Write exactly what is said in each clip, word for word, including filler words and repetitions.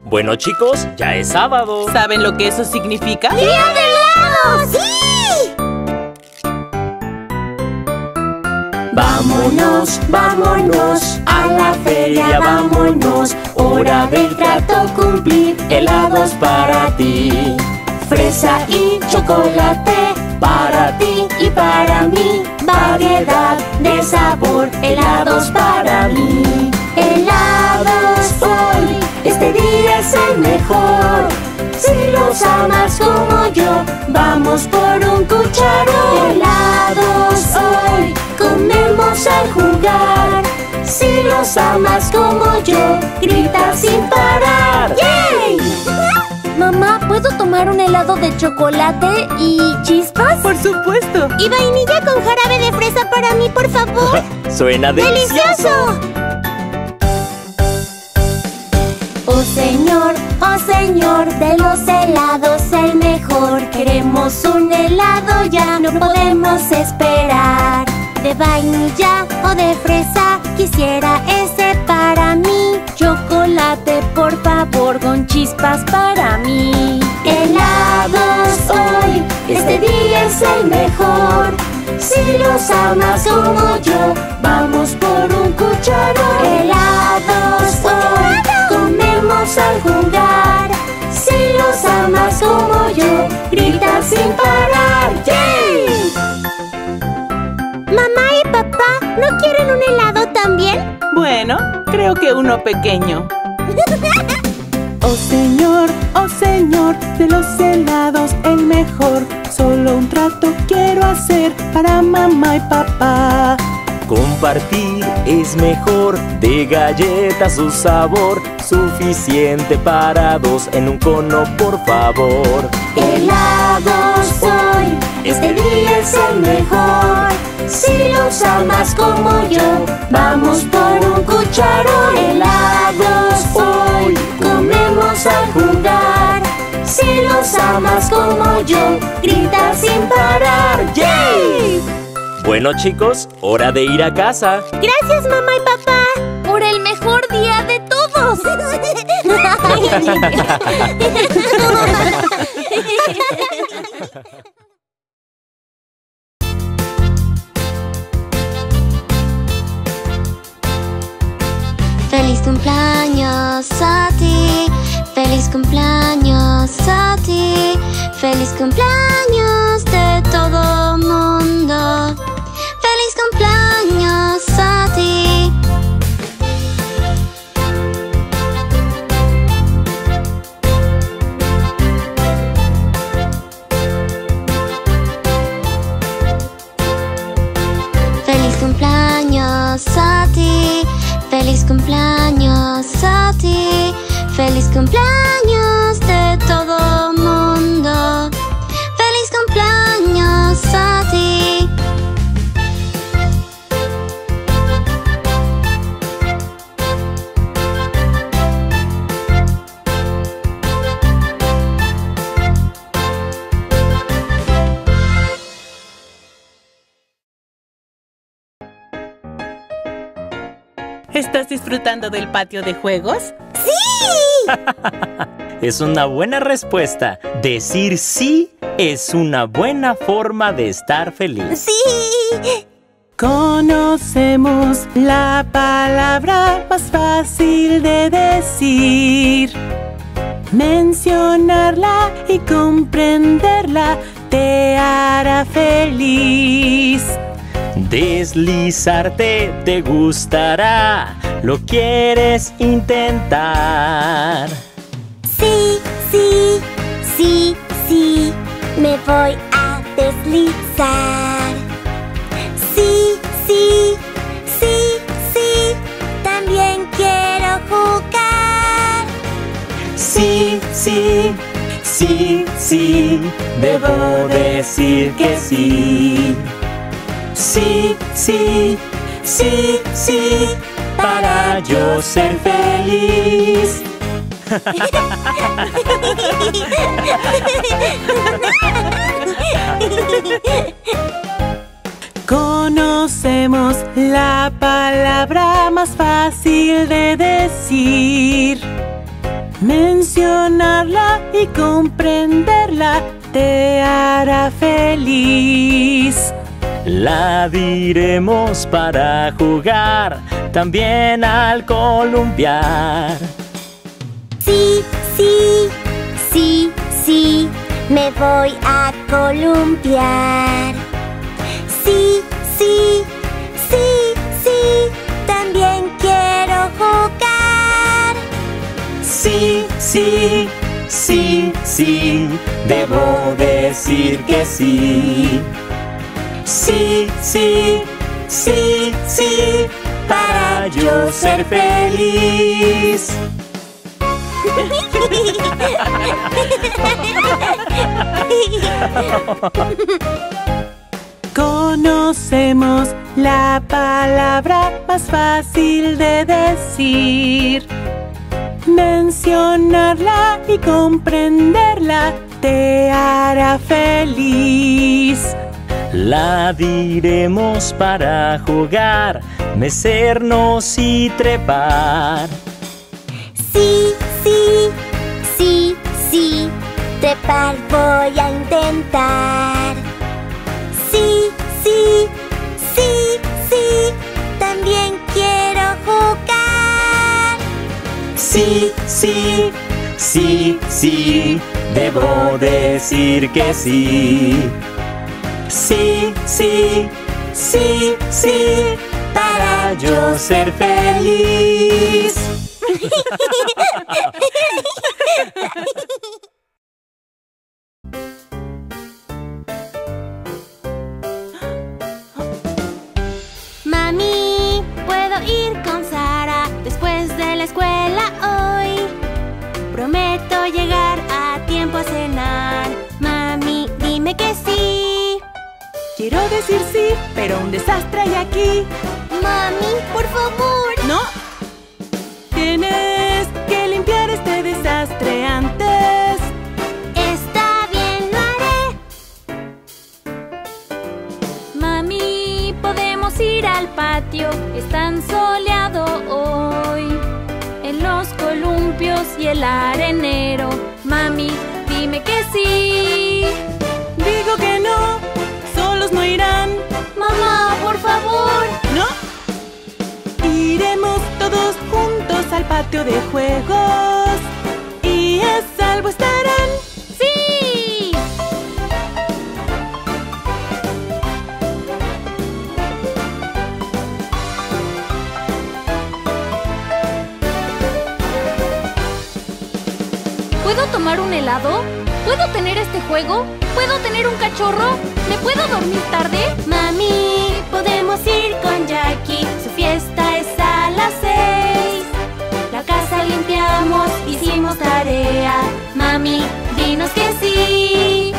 Bueno, chicos, ya es sábado. ¿Saben lo que eso significa? ¡Día de helado! ¡Sí! Vámonos, vámonos a la feria, vámonos. Hora del trato cumplir, helados para ti. Fresa y chocolate, para ti y para mí. Variedad de sabor, helados para mí. Helados hoy, este día es el mejor. Si los amas como yo, vamos por un cucharón. Helados hoy, comemos al jugar. Si los amas como yo, grita sin parar. ¡Yay! Mamá, ¿puedo tomar un helado de chocolate y chispas? ¡Por supuesto! Y vainilla con jarabe de fresa para mí, por favor. ¡Suena delicioso! ¡Delicioso! Oh Señor, oh Señor, de los helados el mejor. Queremos un helado ya, no podemos esperar. De vainilla o de fresa, quisiera ese para mí. Chocolate, por favor, con chispas para mí. Helados hoy, este día es el mejor. Si los amas como yo, vamos por un cucharón. Helados hoy, comemos al jugar. Si los amas como yo, grita sin parar. ¡Yay! Mamá y papá, ¿no quieren un helado también? Bueno, creo que uno pequeño. Oh Señor, oh Señor, de los helados el mejor. Solo un trato quiero hacer para mamá y papá. Compartir es mejor, de galletas su sabor, suficiente para dos en un cono, por favor. Helados hoy, este día es el mejor. Si los amas como yo, vamos por un cucharón. Helados hoy, comemos al jugar. Si los amas como yo, grita sin parar. ¡Yay! Bueno, chicos, hora de ir a casa. Gracias, mamá y papá, por el mejor día de todos. Feliz cumpleaños a ti, feliz cumpleaños a ti, feliz cumpleaños de todo mundo. Feliz cumpleaños a ti. Feliz cumpleaños a ti, feliz cumpleaños a ti, feliz cumpleaños de todo mundo. Feliz cumpleaños a ti. ¿Estás disfrutando del patio de juegos? ¡Sí! Es una buena respuesta. Decir sí es una buena forma de estar feliz. ¡Sí! Conocemos la palabra más fácil de decir. Mencionarla y comprenderla te hará feliz. Deslizarte te gustará, lo quieres intentar. Sí, sí, sí, sí, me voy a deslizar. Sí, sí, sí, sí, también quiero jugar. Sí, sí, sí, sí, debo decir que sí. Sí, sí, sí, sí, para yo ser feliz. Conocemos la palabra más fácil de decir. Mencionarla y comprenderla te hará feliz. La diremos para jugar, también al columpiar. Sí, sí, sí, sí, me voy a columpiar. Sí, sí, sí, sí, también quiero jugar. Sí, sí, sí, sí, debo decir que sí. Sí, sí, sí, sí, para yo ser feliz. Conocemos la palabra más fácil de decir. Mencionarla y comprenderla te hará feliz. La diremos para jugar, mecernos y trepar. Sí, sí, sí, sí, trepar voy a intentar. Sí, sí, sí, sí, también quiero jugar. Sí, sí, sí, sí, debo decir que sí. Sí, sí, sí, sí, para yo ser feliz. Mami, ¿puedo ir con Sara después de la escuela hoy? Prometo llegar a tiempo a cenar. Mami, dime que sí. Quiero decir sí, pero un desastre hay aquí. Mami, por favor. ¡No! Tienes que limpiar este desastre antes. Está bien, lo haré. Mami, podemos ir al patio. Es tan soleado hoy. En los columpios y el arenero. Mami, dime que sí. Digo que no. Solos no irán. Mamá, por favor. ¿No? Iremos todos juntos al patio de juegos y a salvo estarán. ¡Sí! ¿Puedo tomar un helado? ¿Puedo tener este juego? ¿Puedo tener un cachorro? ¿Me puedo dormir tarde? Mami, podemos ir con Jackie. Su fiesta es a las seis. La casa limpiamos, hicimos tarea. Mami, dinos que sí.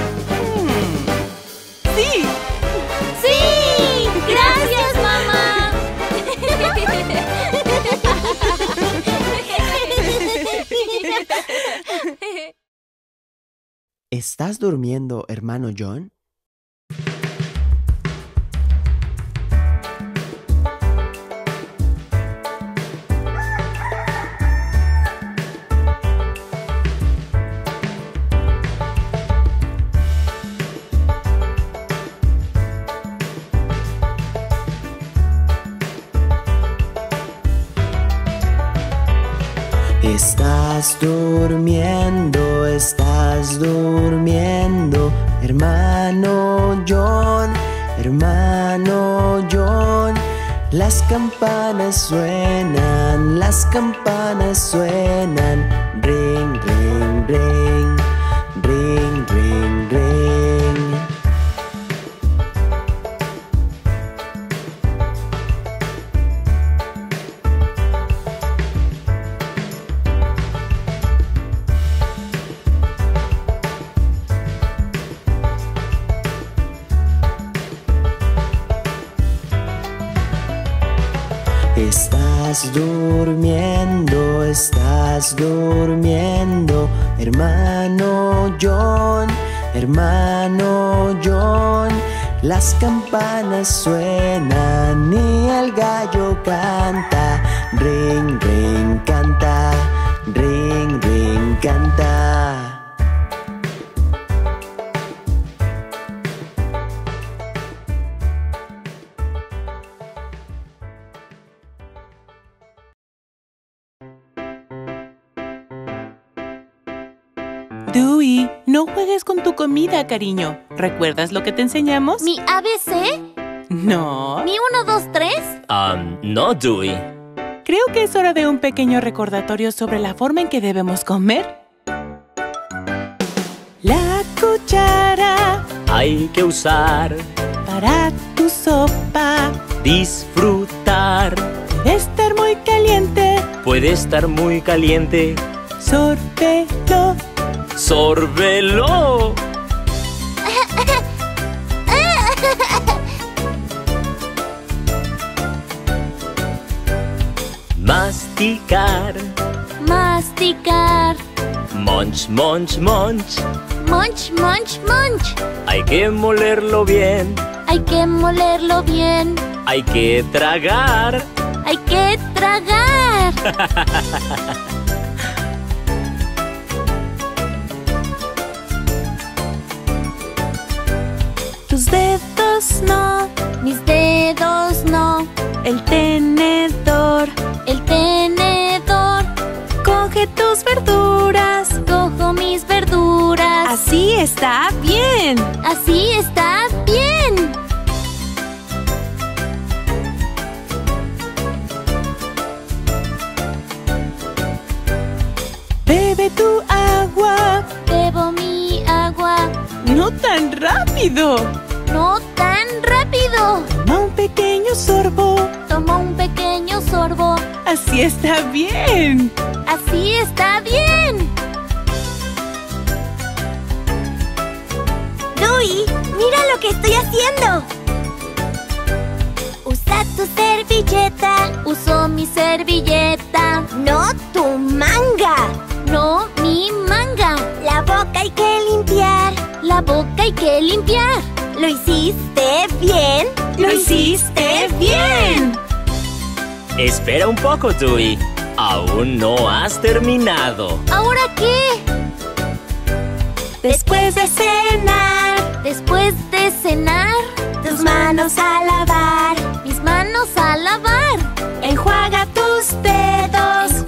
¡Sí! ¡Sí! ¡Gracias, mamá! ¿Estás durmiendo, hermano John? Estás durmiendo, estás durmiendo, hermano John, hermano John. Las campanas suenan, las campanas suenan, ring, ring, ring, ring, ring, ring. Estás durmiendo, estás durmiendo, hermano John, hermano John. Las campanas suenan y el gallo canta, ring, ring, canta, ring, ring, canta. Dewey, no juegues con tu comida, cariño. ¿Recuerdas lo que te enseñamos? ¿Mi A B C? No. ¿Mi uno, dos, tres? Um, no, Dewey. Creo que es hora de un pequeño recordatorio sobre la forma en que debemos comer. La cuchara Hay que usar, para tu sopa. disfrutar. Debe estar muy caliente. Puede estar muy caliente. Sórbelo. ¡Sórbelo! Masticar. Masticar. Munch, munch, munch. Munch, munch, munch. Hay que molerlo bien. Hay que molerlo bien. Hay que tragar. Hay que tragar. Tus dedos no. Mis dedos no. El tenedor. El tenedor. Coge tus verduras. Cojo mis verduras. Así está bien. Así está bien. Bebe tu agua. Bebo mi agua. No tan rápido. No tan rápido. Toma un pequeño sorbo. Tomo un pequeño sorbo. Así está bien. Así está bien. Dewey, mira lo que estoy haciendo. Usa tu servilleta. Uso mi servilleta. No tu manga. No mi manga. La boca hay que limpiar. La boca hay que limpiar. ¿Lo hiciste bien? ¡Lo hiciste bien! Espera un poco, Dewey. Aún no has terminado. ¿Ahora qué? Después de cenar, Después de cenar, tus manos a lavar. mis manos a lavar. Enjuaga tus dedos.